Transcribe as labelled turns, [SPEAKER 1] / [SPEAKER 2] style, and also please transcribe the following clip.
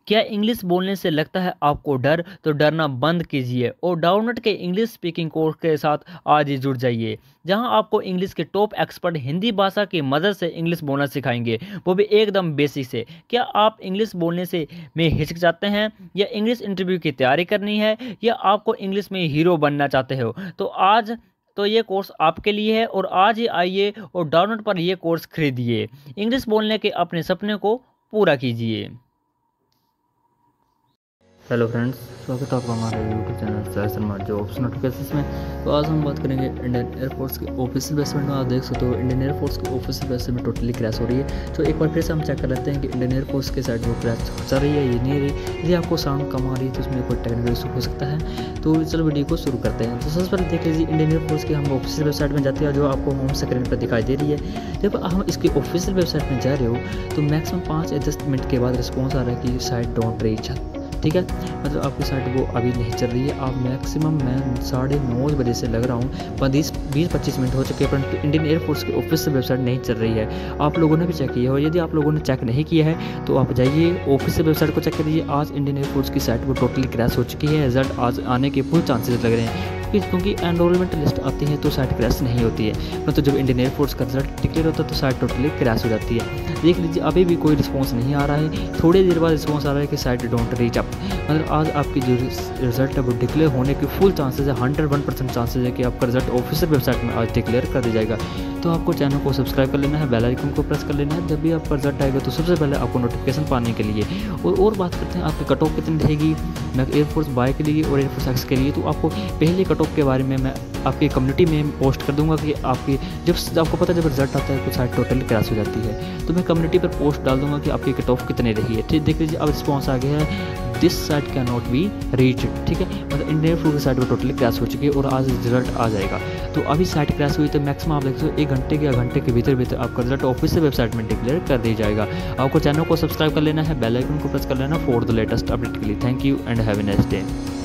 [SPEAKER 1] क्या इंग्लिश बोलने से लगता है आपको डर? तो डरना बंद कीजिए और डाउनलोड के इंग्लिश स्पीकिंग कोर्स के साथ आज ही जुड़ जाइए, जहां आपको इंग्लिश के टॉप एक्सपर्ट हिंदी भाषा की मदद से इंग्लिश बोलना सिखाएंगे, वो भी एकदम बेसिक से। क्या आप इंग्लिश बोलने से में हिचकिचाते हैं, या इंग्लिश इंटरव्यू की तैयारी करनी है, या आपको इंग्लिश में हीरो बनना चाहते हो? तो ये कोर्स आपके लिए है, और आज ही आइए और डाउनलोड पर ये कोर्स खरीदिए। इंग्लिश बोलने के अपने सपने को पूरा कीजिए। हेलो फ्रेंड्स, स्वागत है आपका हमारे YouTube channel sir Sharma jobs notification में। तो आज हम बात करेंगे इंडियन एयरफोर्स की ऑफिशियल वेबसाइट में। आप देख सकते हो इंडियन एयरफोर्स की ऑफिशियल वेबसाइट में टोटली क्रैश हो रही है। तो एक बार फिर से हम चेक कर लेते हैं कि इंडियन एयरफोर्स के साइड वो क्रैश चल रही है या नहीं रही। यदि आपको साउंड कम आ रही है तो उसमें कोई टेक्निकल इशू हो सकता है। तो चलो वीडियो को शुरू करते हैं। तो सबसे पहले देख लीजिए इंडियन एयरफोर्स की हम ऑफिशियल वेबसाइट में जाते हैं, जो आपको होम स्क्रीन पर दिखाई दे रही है। जब हम इसकी ऑफिशियल वेबसाइट में जा रहे हो तो मैक्सिमम 5 या 10 मिनट के बाद रिस्पॉन्स आ रहा है कि साइट डोंट रीच, ठीक है। मतलब आपकी साइट वो अभी नहीं चल रही है। आप मैक्सिमम मैं 9:30 बजे से लग रहा हूँ, 20-25 मिनट हो चुके हैं, परंतु इंडियन एयरफोर्स की ऑफिशियल वेबसाइट नहीं चल रही है। आप लोगों ने भी चेक किया है, और यदि आप लोगों ने चेक नहीं किया है तो आप जाइए ऑफिशियल वेबसाइट को चेक करिए। आज इंडियन एयरफोर्स की साइट वो टोटली क्रैश हो चुकी है। रिजल्ट आज आने के फुल चांसेस लग रहे हैं, क्योंकि एनरोलमेंट लिस्ट आती है तो साइट क्रैश नहीं होती है। मतलब जब इंडियन एयरफोर्स का रिजल्ट डिक्लेयर होता है तो साइट टोटली क्रैश हो जाती है। देख लीजिए अभी भी कोई रिस्पॉन्स नहीं आ रहा है। थोड़ी देर बाद रिस्पॉन्स आ रहा है कि साइट डोंट रीच अप। मतलब आज आपकी जो रिजल्ट है वो डिक्लेयर होने के फुल चांसेस है, 101% चांसेस है कि आपका रिजल्ट ऑफिशियल वेबसाइट में आज डिक्लेयर कर दिया जाएगा। तो आपको चैनल को सब्सक्राइब कर लेना है, बेल आइकन को प्रेस कर लेना है, जब भी आपका रिजल्ट आएगा तो सबसे पहले आपको नोटिफिकेशन पाने के लिए। और बात करते हैं आपकी कट ऑफ कितनी रहेगी मैं एयरफोर्स बाय के लिए और एयरफोर्स एक्स के लिए। तो आपको पहले कट ऑफ के बारे में मैं आपकी कम्युनिटी में पोस्ट कर दूंगा कि आपकी जब आपको पता है जब रिजल्ट आता है तो साइट टोटली क्रैश हो जाती है। तो मैं कम्युनिटी पर पोस्ट डाल दूंगा कि आपकी कट ऑफ कितनी रही है। ठीक, देख लीजिए अब रिस्पॉन्स आ गया है, this site can not be reach, ठीक है। मतलब इंडियन एयरफोर्स की साइट वो टोटली क्रैश हो चुकी है और आज रिजल्ट आ जाएगा। तो अभी साइट क्रैश हुई तो मैक्सिमम आप देख सकते हो 1 घंटे या घंटे के भीतर आपका रिजल्ट ऑफिशियल वेबसाइट में डिक्लेयर कर दिया जाएगा। आपको चैनल को सब्सक्राइब कर लेना है, बेल आइकन को प्रेस कर लेना फॉर द लेटेस्ट अपडेट के लिए। Thank you and have a nice day.